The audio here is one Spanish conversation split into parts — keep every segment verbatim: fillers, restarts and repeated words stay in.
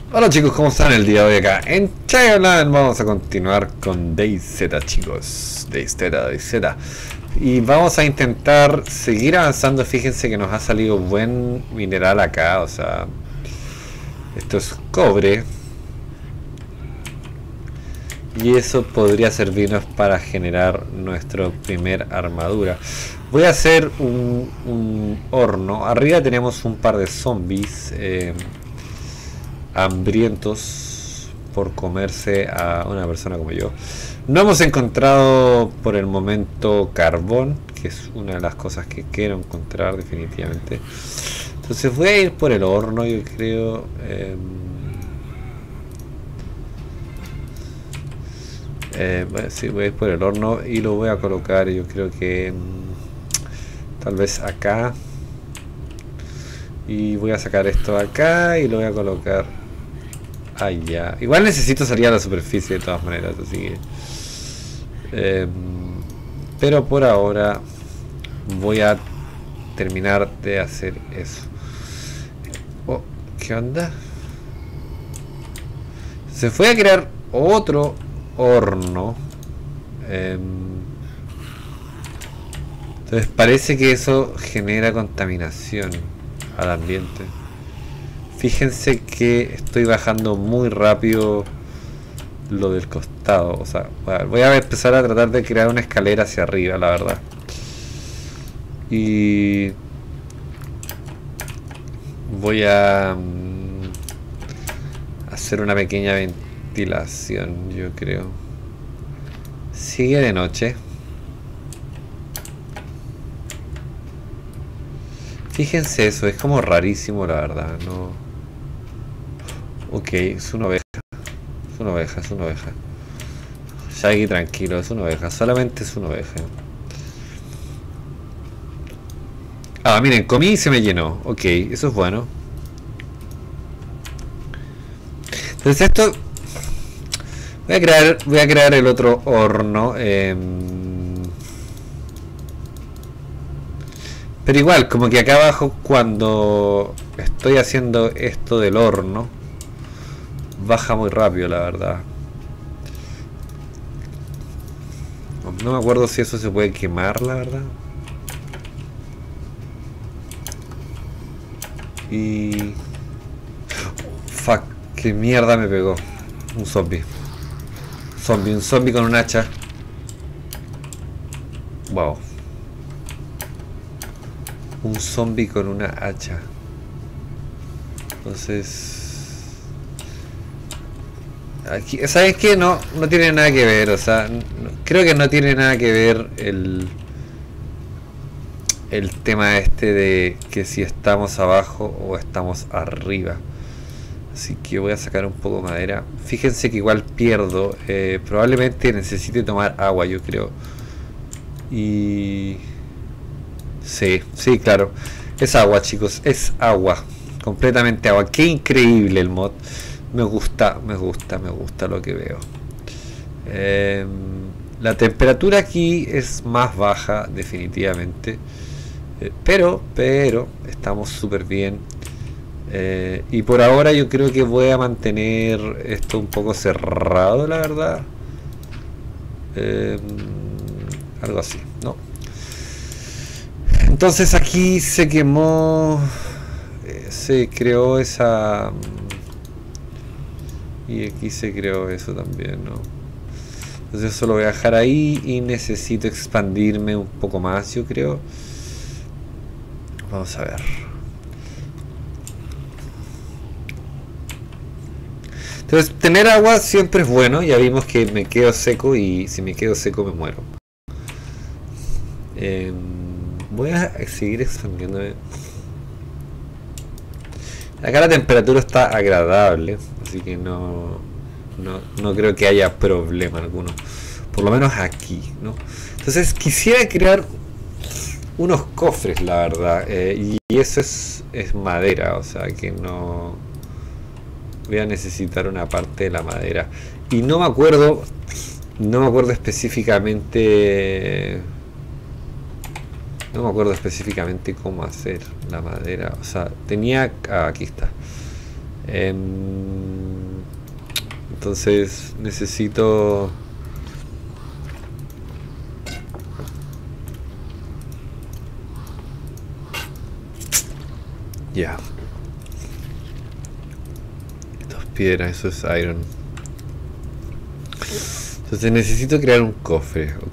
Hola chicos, ¿cómo están el día de hoy acá en Skyline? Vamos a continuar con DayZ, chicos. DayZ, DayZ. Y vamos a intentar seguir avanzando. Fíjense que nos ha salido buen mineral acá. O sea, esto es cobre. Y eso podría servirnos para generar nuestra primer armadura. Voy a hacer un, un horno. Arriba tenemos un par de zombies. Eh, hambrientos por comerse a una persona como yo. No hemos encontrado por el momento carbón, que es una de las cosas que quiero encontrar definitivamente. Entonces voy a ir por el horno, yo creo. Eh, eh, sí, voy a ir por el horno y lo voy a colocar, yo creo que mm, tal vez acá. Y voy a sacar esto acá y lo voy a colocar allá. Igual necesito salir a la superficie de todas maneras, así que... Eh, pero por ahora voy a terminar de hacer eso. Oh, ¿qué onda? Se fue a crear otro horno. Eh, entonces parece que eso genera contaminación al ambiente. Fíjense que estoy bajando muy rápido lo del costado. O sea, voy a empezar a tratar de crear una escalera hacia arriba, la verdad. Y voy a um, hacer una pequeña ventilación, yo creo. Sigue de noche. Fíjense eso, es como rarísimo la verdad, no. Ok, es una oveja. Es una oveja, es una oveja. Shaggy, tranquilo, es una oveja, solamente es una oveja. Ah, miren, comí y se me llenó. Ok, eso es bueno. Entonces esto... Voy a crear, voy a crear el otro horno. Eh, Pero igual, como que acá abajo cuando estoy haciendo esto del horno, baja muy rápido, la verdad. No me acuerdo si eso se puede quemar, la verdad. Y... Fuck, qué mierda me pegó. Un zombie. Zombie, un zombie con un hacha. Wow. Un zombie con una hacha. Entonces aquí, ¿sabes qué? No, no tiene nada que ver. O sea, no, creo que no tiene nada que ver el El tema este de que si estamos abajo o estamos arriba. Así que voy a sacar un poco de madera. Fíjense que igual pierdo. eh, Probablemente necesite tomar agua, yo creo. Y... Sí, sí, claro. Es agua, chicos, es agua. Completamente agua. Qué increíble el mod. Me gusta, me gusta, me gusta lo que veo. Eh, la temperatura aquí es más baja, definitivamente. Eh, pero, pero, estamos súper bien. Eh, y por ahora yo creo que voy a mantener esto un poco cerrado, la verdad. Eh, algo así, ¿no? Entonces aquí se quemó, eh, se creó esa... Y aquí se creó eso también, ¿no? Entonces eso lo voy a dejar ahí y necesito expandirme un poco más, yo creo. Vamos a ver. Entonces tener agua siempre es bueno, ya vimos que me quedo seco y si me quedo seco me muero. Eh, Voy a seguir expandiéndome. Acá la temperatura está agradable, así que no, no, no creo que haya problema alguno. Por lo menos aquí, ¿no? Entonces quisiera crear unos cofres, la verdad. Eh, y eso es, es madera, o sea que no... Voy a necesitar una parte de la madera. Y no me acuerdo... No me acuerdo específicamente... No me acuerdo específicamente cómo hacer la madera. O sea, tenía... Ah, aquí está. Eh, entonces necesito... Ya. Esto es piedra, eso es iron. Entonces necesito crear un cofre, ¿ok?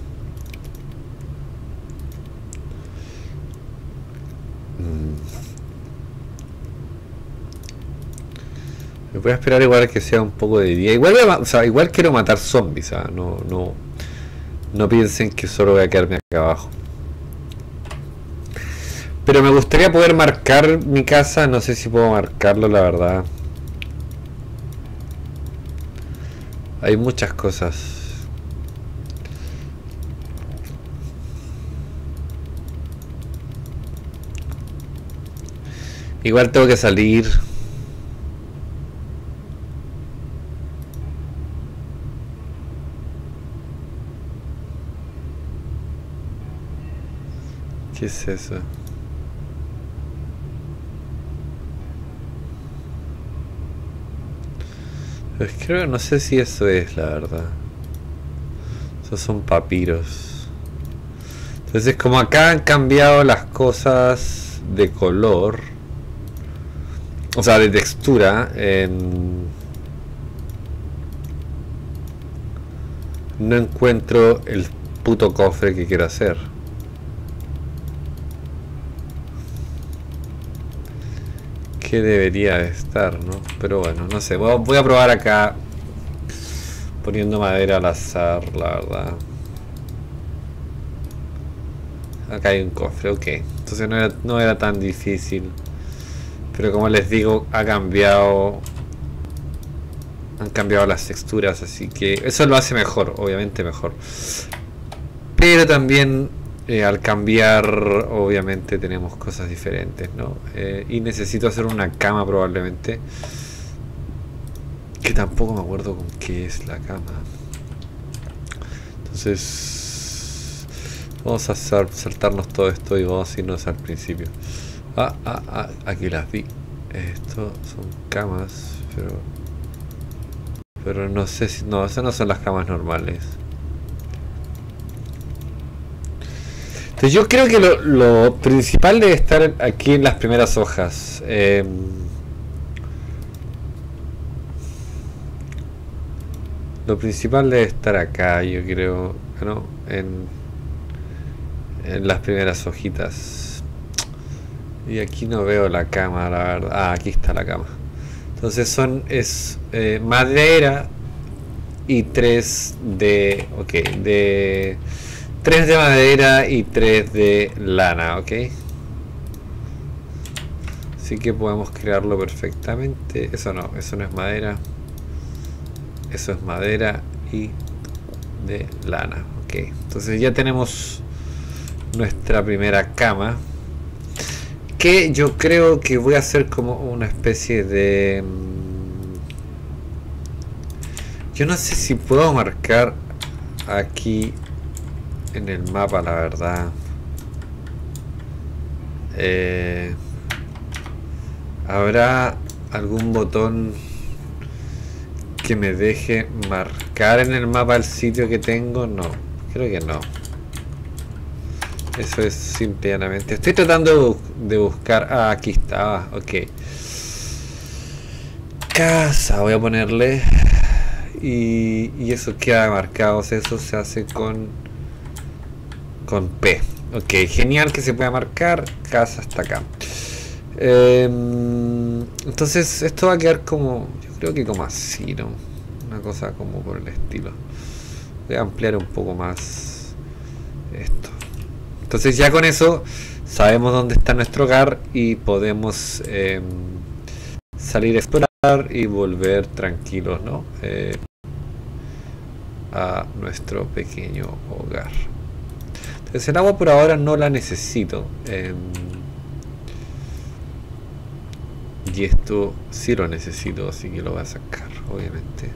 Mm. Me voy a esperar igual a que sea un poco de día. Igual, o sea, igual quiero matar zombies, ¿sabes? No, no, no piensen que solo voy a quedarme acá abajo. Pero me gustaría poder marcar mi casa. No sé si puedo marcarlo, la verdad. Hay muchas cosas. Igual tengo que salir. ¿Qué es eso? Pues creo, no sé si eso es, la verdad. Esos son papiros. Entonces, como acá han cambiado las cosas de color, o sea, de textura, en... no encuentro el puto cofre que quiero hacer. Que debería de estar, ¿no? Pero bueno, no sé. Voy a probar acá poniendo madera al azar, la verdad. Acá hay un cofre, ok. Entonces no era, no era tan difícil. Pero como les digo, ha cambiado. Han cambiado las texturas, así que eso lo hace mejor, obviamente mejor. Pero también eh, al cambiar, obviamente tenemos cosas diferentes, ¿no? Eh, y necesito hacer una cama probablemente. Que tampoco me acuerdo con qué es la cama. Entonces vamos a sal saltarnos todo esto y vamos a irnos al principio. Ah, ah, ah, aquí las vi. Esto son camas, pero pero no sé si... no, esas no son las camas normales. Entonces yo creo que lo, lo principal debe estar aquí en las primeras hojas. Eh, lo principal debe estar acá, yo creo, ¿no? En, en las primeras hojitas. Y aquí no veo la cama, la verdad. Ah, aquí está la cama. Entonces son es eh, madera y tres de... ok, de... tres de madera y tres de lana, ok. Así que podemos crearlo perfectamente. Eso no, eso no es madera. Eso es madera y de lana, ok. Entonces ya tenemos nuestra primera cama. Que yo creo que voy a hacer como una especie de... yo no sé si puedo marcar aquí en el mapa, la verdad. Eh, ¿Habrá algún botón que me deje marcar en el mapa el sitio que tengo? No, creo que no. Eso es simplemente... estoy tratando de buscar... ah, aquí está, ok. Casa, voy a ponerle... y, y eso queda marcado, o sea, eso se hace con... con P. Ok, genial que se pueda marcar. Casa hasta acá. Eh, entonces esto va a quedar como... yo creo que como así, ¿no? Una cosa como por el estilo. Voy a ampliar un poco más esto. Entonces ya con eso sabemos dónde está nuestro hogar y podemos eh, salir a explorar y volver tranquilos, ¿no? Eh, a nuestro pequeño hogar. Entonces el agua por ahora no la necesito. Eh, y esto sí lo necesito, así que lo voy a sacar, obviamente.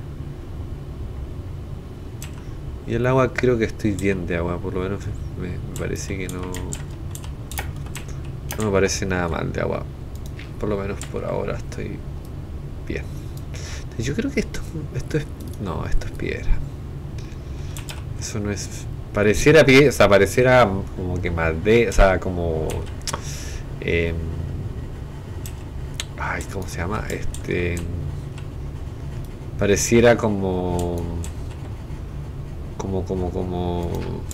Y el agua, creo que estoy bien de agua, por lo menos me, me parece que no... no me parece nada mal de agua. Por lo menos por ahora estoy bien. Yo creo que esto, esto es... No, esto es piedra. Eso no es... Pareciera piedra, o sea, pareciera como que madera, o sea, como... Eh, ay, ¿cómo se llama? Este... Pareciera como... Como, como, como...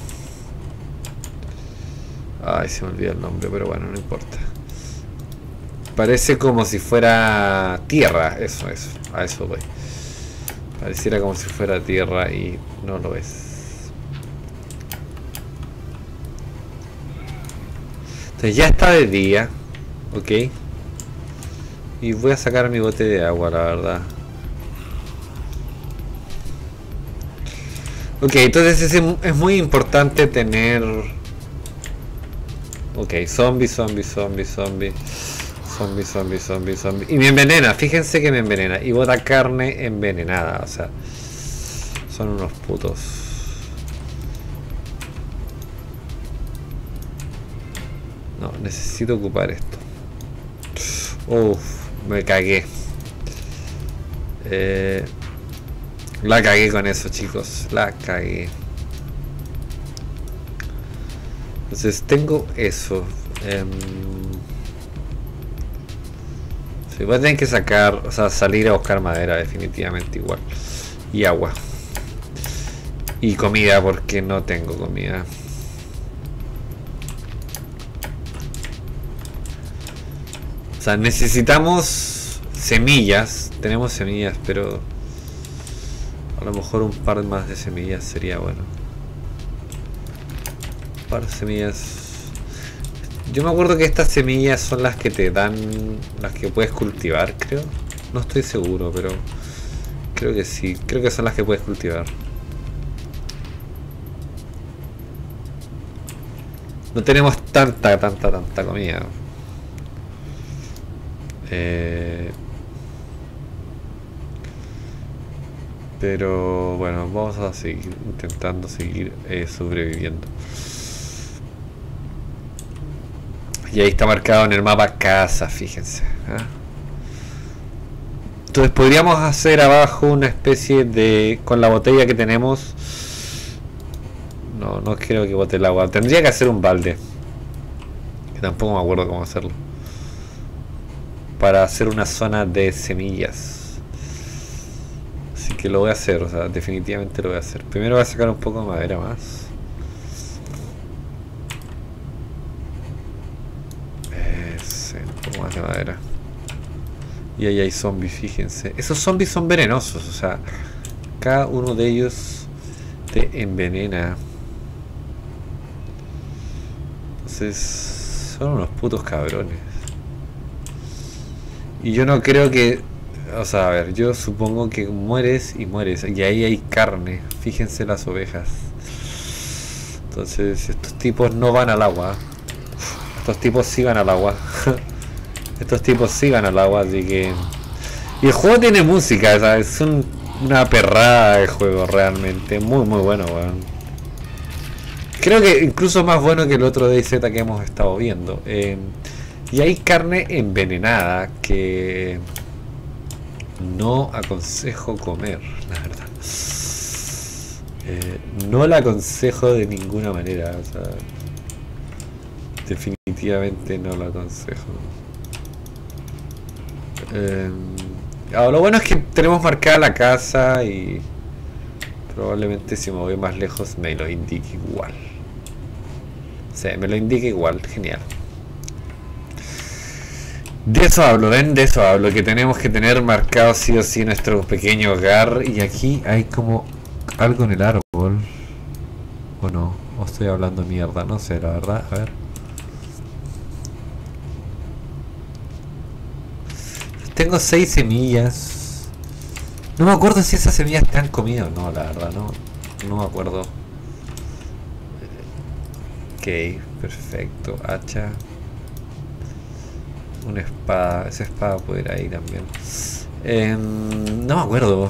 Ay, se me olvidó el nombre, pero bueno, no importa. Parece como si fuera tierra, eso, eso, a eso voy. Pareciera como si fuera tierra y no lo es. Entonces ya está de día, ok. Y voy a sacar mi bote de agua, la verdad. Ok, entonces es, es muy importante tener... Ok, zombie, zombie, zombie, zombie. Zombie, zombie, zombie, zombie. Y me envenena, fíjense que me envenena. Y bota carne envenenada, o sea. Son unos putos. No, necesito ocupar esto. Uff, me cagué. Eh, la cagué con eso, chicos. La cagué. Entonces tengo eso. Eh, Sí, voy a tener que sacar, o sea, salir a buscar madera, definitivamente igual. Y agua. Y comida, porque no tengo comida. O sea, necesitamos semillas. Tenemos semillas, pero... A lo mejor un par más de semillas sería bueno. Un par de semillas... Yo me acuerdo que estas semillas son las que te dan, las que puedes cultivar, creo. No estoy seguro, pero creo que sí. Creo que son las que puedes cultivar. No tenemos tanta, tanta, tanta comida. Eh, pero bueno, vamos a seguir intentando seguir eh, sobreviviendo. Y ahí está marcado en el mapa casa, fíjense. ¿eh? Entonces podríamos hacer abajo una especie de... Con la botella que tenemos... No, no creo que bote el agua. Tendría que hacer un balde. Que tampoco me acuerdo cómo hacerlo. Para hacer una zona de semillas. Así que lo voy a hacer, o sea, definitivamente lo voy a hacer. Primero voy a sacar un poco de madera más. Más de madera. Y ahí hay zombies, fíjense. Esos zombies son venenosos, o sea, cada uno de ellos te envenena. Entonces, son unos putos cabrones. Y yo no creo que... O sea, a ver, yo supongo que mueres y mueres. Y ahí hay carne. Fíjense las ovejas. Entonces, estos tipos no van al agua. Estos tipos sí van al agua. Estos tipos sí van al agua, así que... Y el juego tiene música, ¿sabes? Es un, una perrada de juego realmente. Muy, muy bueno, weón. Creo que incluso más bueno que el otro DayZ que hemos estado viendo. Eh, y hay carne envenenada que... No aconsejo comer, la verdad. Eh, no la aconsejo de ninguna manera, o sea... Definitivamente no la aconsejo. Eh, ah, lo bueno es que tenemos marcada la casa y probablemente si me voy más lejos me lo indique igual. O sea, me lo indique igual, genial. De eso hablo, ven, de eso hablo, que tenemos que tener marcado sí o sí nuestro pequeño hogar. Y aquí hay como algo en el árbol. O no, o estoy hablando mierda, no sé, la verdad, a ver. Tengo seis semillas. No me acuerdo si esas semillas te han comido o no, la verdad, no, no me acuerdo. Ok, perfecto, hacha. Una espada, esa espada puede ir ahí también. Eh, no me acuerdo.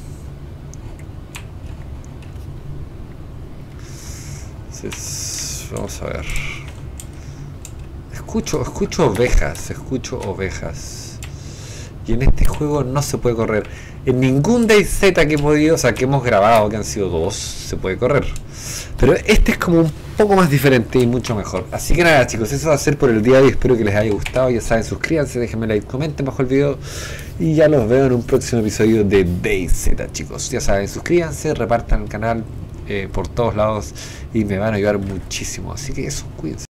Entonces, vamos a ver. Escucho, escucho ovejas, escucho ovejas. Y en este juego no se puede correr. En ningún DayZ que he podido, o sea, que hemos grabado, que han sido dos, se puede correr. Pero este es como un poco más diferente y mucho mejor. Así que nada, chicos, eso va a ser por el día de hoy. Espero que les haya gustado. Ya saben, suscríbanse, déjenme like, comenten bajo el video. Y ya los veo en un próximo episodio de DayZ, chicos. Ya saben, suscríbanse, repartan el canal eh, por todos lados y me van a ayudar muchísimo. Así que eso, cuídense.